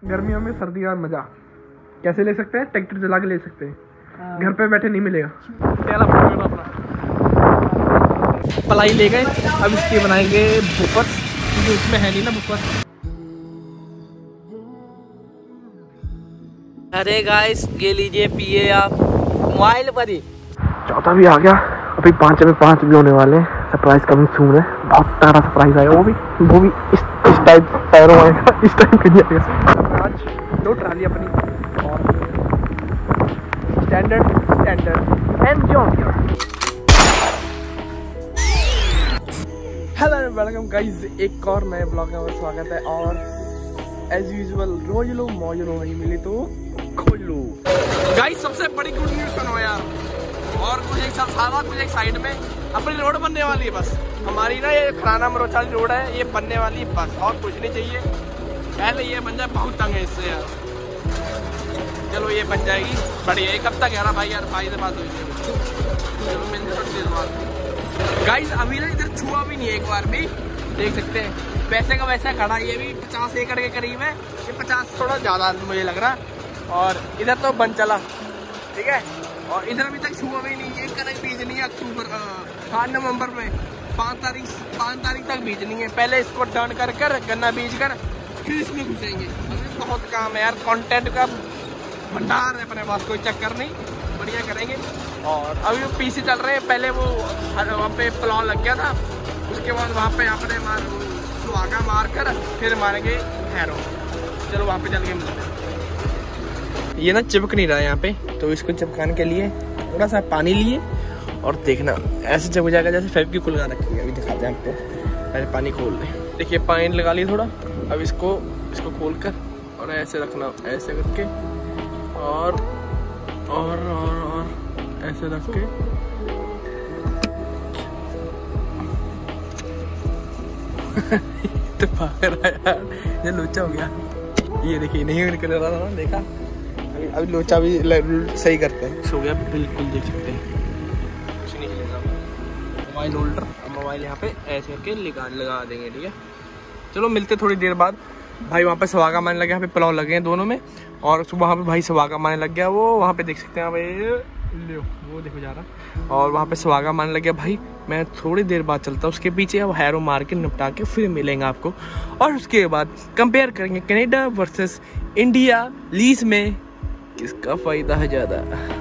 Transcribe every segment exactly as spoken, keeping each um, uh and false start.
गर्मियों में सर्दी का मजा कैसे ले सकते हैं? ट्रैक्टर चला के ले सकते हैं, घर पे बैठे नहीं मिलेगा। पलाई ले गए, अब इसके बनाएंगे बुफर्स, जो उसमें है नहीं ना बुफर। अरे गाइस ये लीजिए पिए आप मोबाइल पर ही। चौथा भी आ गया, अभी पाँच में पाँच भी होने वाले हैं। सरप्राइज कमिंग सून है, बहुत तगड़ा सरप्राइज आएगा, वो भी वो भी इस इस टाइप पैरों आएगा, इस टाइप नहीं आएगा। आज दो ट्राली अपनी और standard standard and John. Hello and welcome guys, एक और नए ब्लॉग में स्वागत है। और एज यूजुअल रोज लो मौज लो, वही मिले तो खोज लो। गाइस सबसे बड़ी गुड न्यूज़ सुनो यार, और कुछ एक साथ कुछ एक साइड में अपनी रोड बनने वाली है। बस हमारी ना ये खराना मरोचा रोड है, ये बनने वाली है बस, और कुछ नहीं चाहिए। पहले ये बन जाए, बहुत तंग है इससे यार। चलो ये बन जाएगी, बढ़िया। कब तक यार भाई, यार भाई से बात हुई थी, चलो मिलते थोड़ी देर बाद। गाइस अभी ना इधर छुआ भी नहीं है, एक बार भी देख सकते हैं। वैसे का वैसा खड़ा, ये भी पचास एकड़ के करीब है, ये पचास थोड़ा ज़्यादा मुझे लग रहा। और इधर तो बन चला, ठीक है। और इधर अभी तक छुआ भी नहीं, ये कनक बीजनी है अक्टूबर हाँ नवंबर में, पाँच तारीख पाँच तारीख तक बीजनी है। पहले इसको टर्न कर कर गन्ना बीज कर फिर इसमें घुसेंगे। अभी बहुत काम है यार, कंटेंट का भंडार है अपने पास, कोई चक्कर नहीं, बढ़िया करेंगे। और अभी वो पीसी चल रहे हैं, पहले वो वहाँ पे प्लाव लग गया था, उसके बाद वहाँ पे अपने मार सुहागा मार कर फिर मारेंगे हैरो। चलो वहाँ पे चल के मिलते हैं। ये ना चिपक नहीं रहा है यहाँ पे, तो इसको चिपकाने के लिए थोड़ा सा पानी लिए और देखना ऐसे चिपक जाएगा जैसे फेविक्विक लगा रखी है। अभी दिखाते हैं आपको, पहले पानी खोल लें। देखिए पानी लगा लिया थोड़ा, अब इसको इसको खोल कर और ऐसे रखना, ऐसे करके और और और, और ऐसे रख के तो पागल है यार, ये लोचा हो गया। ये देखिए नहीं निकल रहा था, देखा अभी अभी लोचा भी सही करते हैं। सो गया बिल्कुल, देख सकते हैं कुछ नहीं हिलेगा। मोबाइल होल्डर, मोबाइल यहाँ पे ऐसे करके लगा लगा देंगे, ठीक है। चलो मिलते थोड़ी देर बाद। भाई वहाँ पे सवागा मारने लगे, यहाँ पे पुलाव लगे हैं दोनों में, और वहाँ पे भाई सवागा मारने लग गया। वो वहाँ पे देख सकते हैं भाई, वो देखो जा रहा, और वहाँ पे सवागा मारने लग गया। भाई मैं थोड़ी देर बाद चलता हूँ उसके पीछे, अब हैरो मार के निपटा के फिर मिलेंगे आपको, और उसके बाद कंपेयर करेंगे कनाडा वर्सेस इंडिया लीज में किसका फायदा है ज्यादा।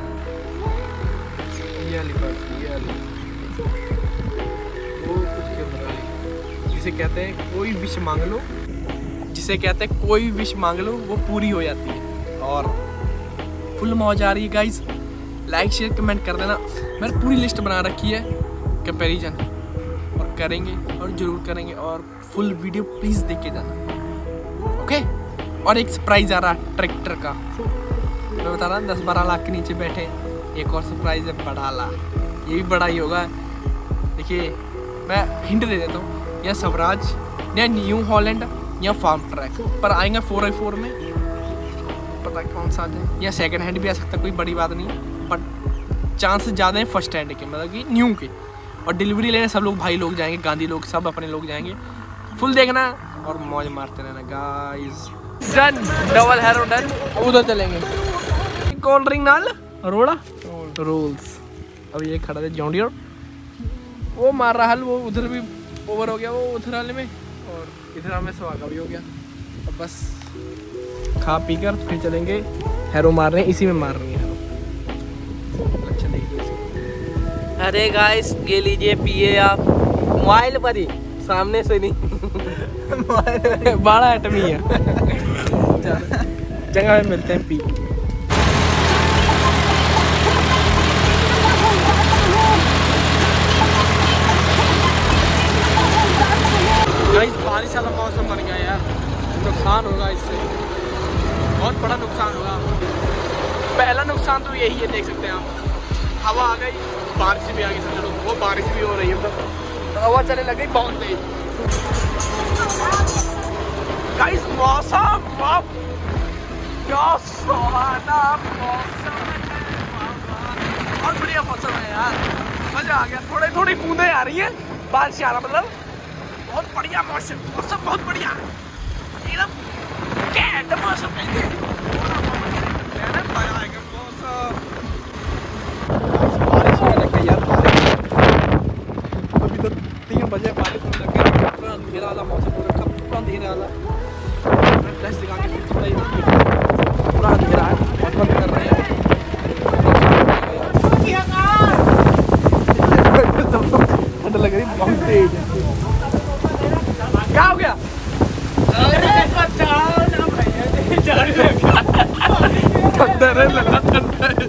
जिसे कहते हैं कोई विश मांग लो, जिसे कहते हैं कोई विश मांग लो वो पूरी हो जाती है। और फुल मौज आ रही है गाइस, लाइक शेयर कमेंट कर देना। मैंने पूरी लिस्ट बना रखी है कंपैरिजन, और करेंगे और जरूर करेंगे, और फुल वीडियो प्लीज देख के जाना, ओके। और एक सरप्राइज आ रहा है ट्रैक्टर का, मैं बता रहा हूँ, दस बारह लाख के नीचे बैठे एक और सरप्राइज है, बड़ा ला, ये भी बड़ा ही होगा। देखिए मैं हिंट दे देता हूँ, या स्वराज या न्यू हॉलैंड या फार्म ट्रैक पर आएंगे फोर आई फोर में, पता कौन सा है, या सेकंड हैंड भी आ सकता है, कोई बड़ी बात नहीं है, बट चांस ज़्यादा है फर्स्ट हैंड के, मतलब कि न्यू के। और डिलीवरी लेने सब लोग भाई लोग जाएंगे, गांधी लोग सब अपने लोग जाएंगे। फुल देखना और मौज मारते रहना guys. Done, double harrow done. उधर चलेंगे, कोल्ड ड्रिंक नाल रोड़ा रोल्स। अब ये खड़ा है जॉन डियर, वो मार रहा हल, वो उधर भी ओवर हो गया, वो उधर वाले में, और इधर हमें सवागा भी हो गया। अब बस खा पी कर फिर चलेंगे हैरो मारने, इसी में मार रही है हैरो। अच्छा नहीं, अरे गाइस ये लीजिए पिए आप मोबाइल पर ही, सामने से नहीं बड़ा आइटम ही है। जगह में मिलते हैं पी। गाइस बारिश वाला मौसम बन गया यार, नुकसान होगा इससे, बहुत बड़ा नुकसान होगा। पहला नुकसान तो यही है, देख सकते हैं आप, हवा आ गई, बारिश भी आ गई, समझ लो वो बारिश भी हो रही है, मतलब हवा चलने लग गई बहुत तेज। गाइस मौसम क्या सुहाना मौसम, बहुत बढ़िया मौसम है यार, मजा आ गया। थोड़ी थोड़ी बूंदें आ रही हैं, बारिश आ रहा, मतलब बहुत बढ़िया मौसम, मौसम बहुत बढ़िया एकदम, क्या मौसम अरे लगा ठंडा है।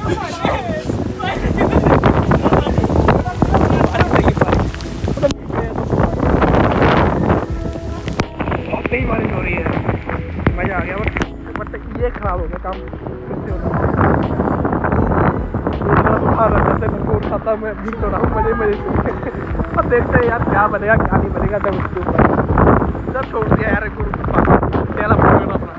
नहीं बारिश हो रही है, मजा आ गया। बट ये खराब हो गया काम, फिर से हो उठाता मैं भीग तो रहा हूँ मजे मजे से। अब देखते हैं यार क्या बनेगा क्या नहीं बनेगा, जब उसके ऊपर जब छोड़ दिया यार पहला अपना।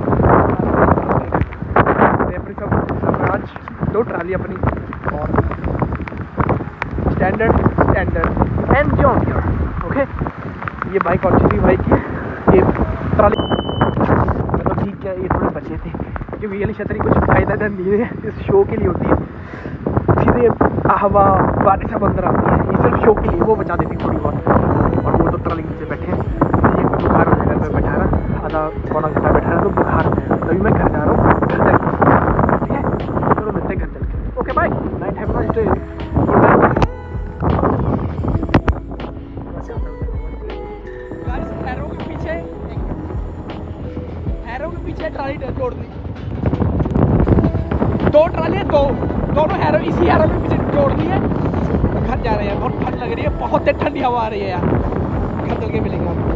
आज दो ट्राली अपनी और standard standard and John Deere. Okay, ये बाइक और चली भाई की, ये ट्राली मतलब ठीक है, ये थोड़े बचे थे क्योंकि ये वाली छतरी कुछ फायदा नहीं है, इस शो के लिए होती है। सीधे हवा बारिश बंद आती है, ये सिर्फ शो के लिए, वो बचा देती थोड़ी बहुत। और वो तो ट्राली नीचे बैठे हैं, ये कोई बुखार हो जाएगा, मैं बैठा रहा आधा पौना घंटा बैठा रहा तो बुखार हो जाएगा, तभी मैं घर जा रहा हूँ। घर तक ठीक है, चलो मिलते हैं घर चल के। Okay bye, night have a nice day, good night. Harrow के पीछे हैरो के पीछे ट्राली जोड़ दी, दो ट्राली दो दोनों हैरो इसी हैरो के पीछे जोड़ दी है। घर जा रहे हैं, बहुत ठंड लग रही है, बहुत तेज ठंडी हवा आ रही है यार। घर चल के मिलेंगे आपको।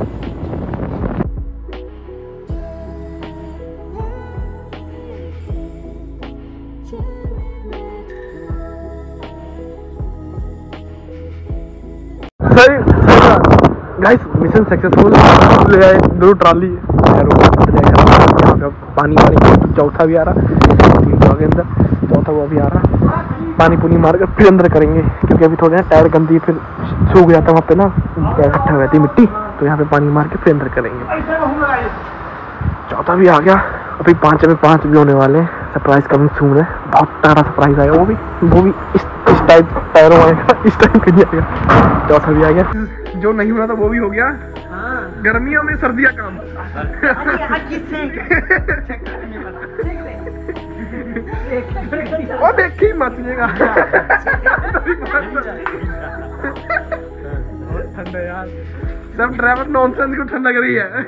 गाइस मिशन सक्सेसफुल, ले आए दो ट्राली यहाँ पे पानी वानी, चौथा भी आ रहा के अंदर, चौथा वो भी आ रहा। पानी पुनी मार कर फिर अंदर करेंगे क्योंकि अभी थोड़े टायर गंदी फिर सूख जाता है वहाँ पे ना, इकट्ठा हो जाती है मिट्टी, तो यहाँ पे पानी मार के फिर अंदर करेंगे। चौथा भी आ गया, अभी पाँच में पाँच भी होने वाले हैं। सरप्राइज कमिंग सून है, बहुत तारा सरप्राइज आएगा, वो भी वो भी इस इस टाइप टायरों आएगा, इस टाइप का नहीं आएगा। चौथा भी आ गया, जो नहीं होना था वो भी हो गया। गर्मियों में सर्दियाँ काम। वो देख के मच जाएगा। ठंडा यार, सब ड्राइवर नॉनसेंस को ठंडा कर रही है।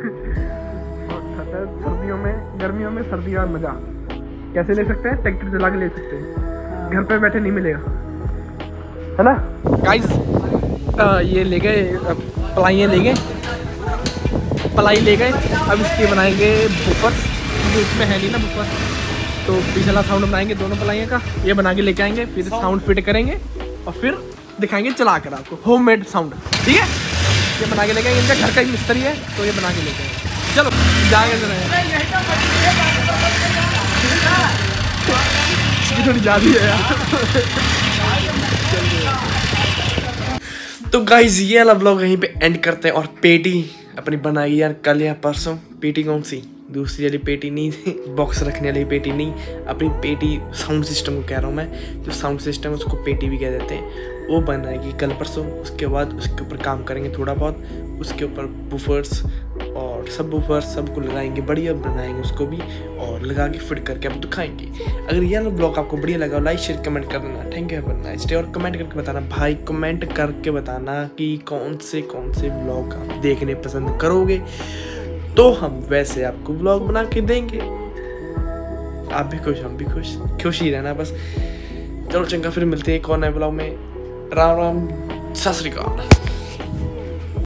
सर्दियों में गर्मियों में सर्दियों में मजा कैसे ले सकते हैं, ट्रैक्टर चला के ले सकते हैं, घर पे बैठे नहीं मिलेगा, है ना गाइस। ये ले गए पलाइयाँ, ले गए पलाई ले गए, अब इसके बनाएंगे बुफर्स, क्योंकि इसमें है नहीं ना बुफर, तो पिछला साउंड बनाएंगे दोनों पलाइयों का, ये बना के लेके आएंगे, फिर साउंड फिट करेंगे और फिर दिखाएंगे चला कर आपको होममेड साउंड। ठीक है, ये बना के लेके आएंगे, इनका घर का ही मिस्त्री है तो ये बना के लेके आएंगे। चलो जाएंगे थोड़ी ज़्यादा है यार। तो गाइज ये वाला ब्लॉग यहीं पे एंड करते हैं, और पेटी अपनी बनाई यार कल या परसों। पेटी कौन सी, दूसरी वाली पेटी नहीं, बॉक्स रखने वाली पेटी नहीं, अपनी पेटी साउंड सिस्टम को कह रहा हूँ मैं, जो साउंड सिस्टम है उसको पेटी भी कह देते हैं, वो बनाएगी कल परसों। उसके बाद उसके ऊपर काम करेंगे थोड़ा बहुत, उसके ऊपर बुफर्स और सब बुफर्स सबको लगाएंगे, बढ़िया बनाएंगे उसको भी, और लगा के फिट करके आप दिखाएंगे। अगर यह ब्लॉग आपको बढ़िया लगा लाइक शेयर कमेंट कर देना। Thank you, have a nice day. और कमेंट करके बताना भाई, कमेंट करके बताना कि कौन से कौन से ब्लॉग आप देखने पसंद करोगे, तो हम वैसे आपको ब्लॉग बना के देंगे। आप भी खुश, हम भी खुश, खुश ही रहना बस। चलो चंगा, फिर मिलते हैं एक और नए ब्लॉग में। राम राम, सत श्री अकाल।